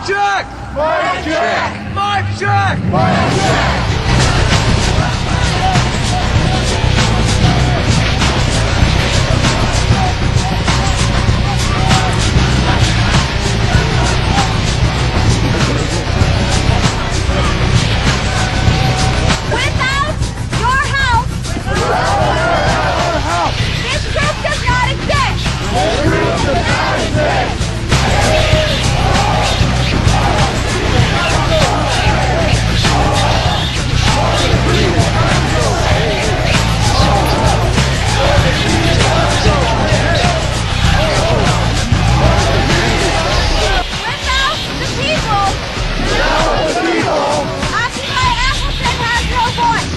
check! Mic check! Mic check! Mic check! Without your help, this group does not exist. Without the people, Occupy Appleton has no voice.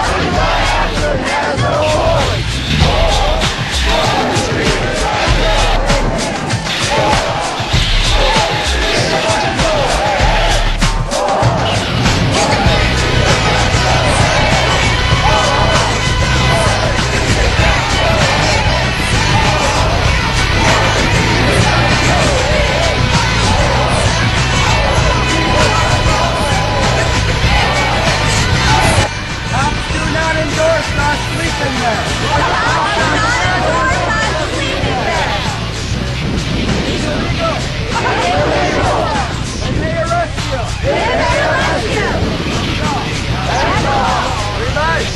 Cops do not endorse not sleeping there. And they arrest you. Very nice.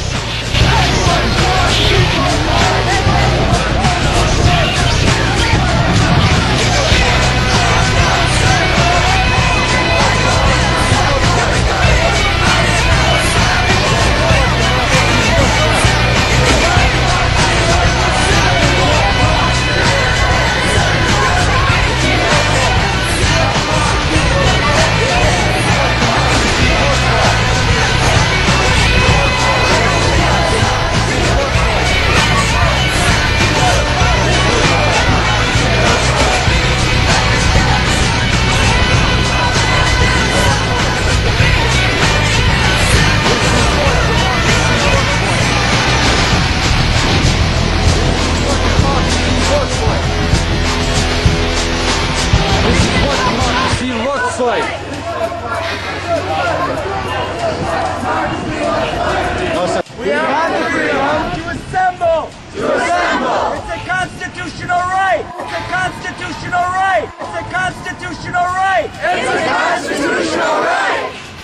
Like. We have the freedom to assemble! To assemble! It's a constitutional right! It's a constitutional right! It's a constitutional right! It's a constitutional right!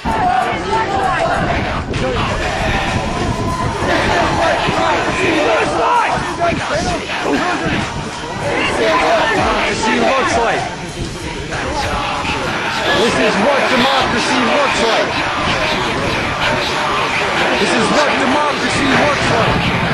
Democracy looks like. This is what democracy looks like. This is what democracy looks like.